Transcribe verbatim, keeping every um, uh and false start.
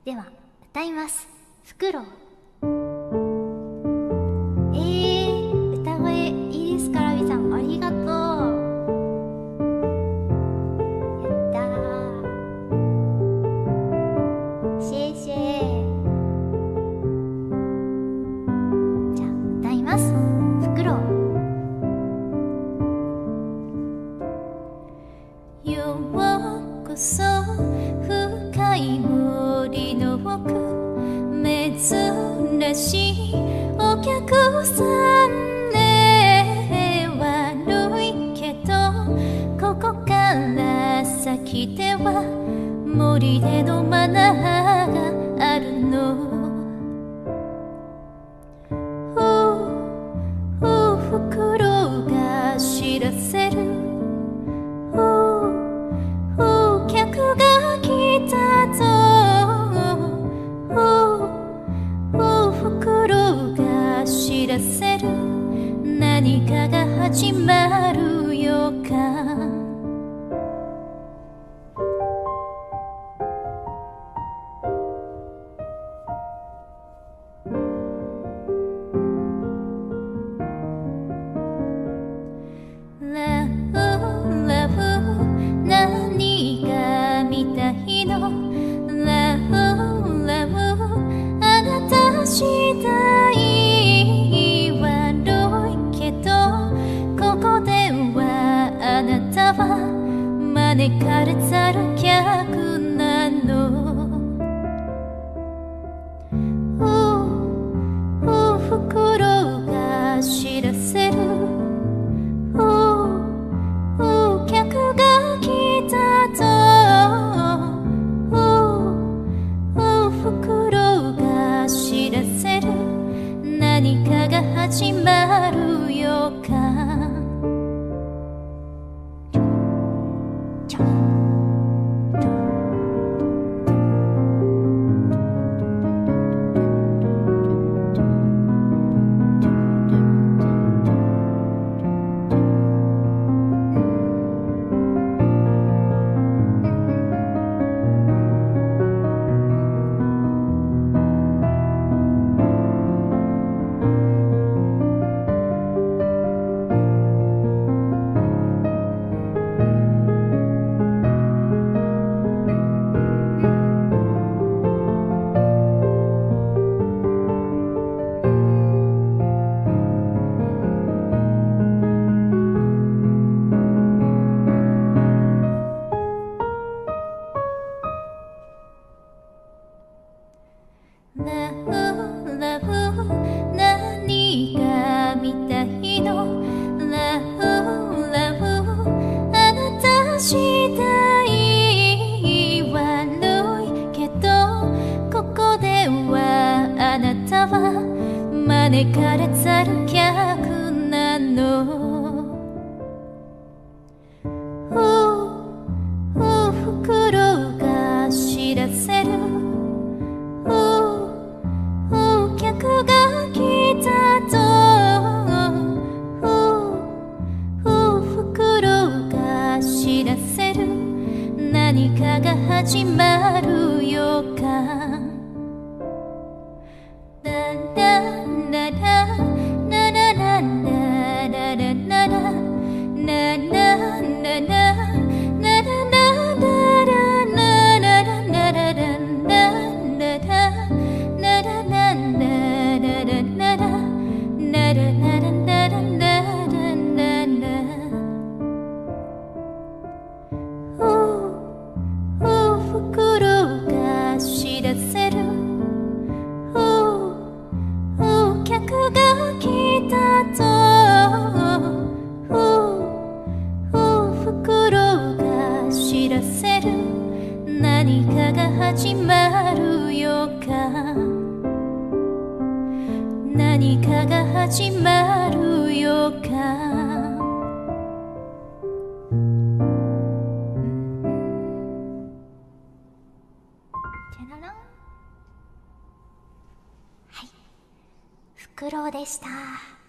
では歌います。フクロウ。えー、歌声いいですから、みさんありがとう。やったー、シェイシェイ。じゃあ歌います。フクロウ。ようこそ深い森の奥、珍しいお客さんね。悪いけどここから先では森でのマナーがあるの。おふくろうが知らせる、お客が来たぞ。おふくろうが知らせる、何かが始まる予感。ラブラブ何が見たいの。ラブラブあなた次第。悪いけどここではあなたは招かれざる客なの。おふくろうが知らせる、お客が来たぞ。おふくろうが知らせる、何かが始まる予感。ラブラブ何が見たいの。ラブラブあなた次第。悪いけどここではあなたは招かれざる客なの。おふくろうが知らせる、お客が来たぞ。おふくろうが知らせる、何かが始まる予感。ララララララララララララララララ何かが始まる予感。何かが始まる予感。じゃららん。はい、フクロウでした。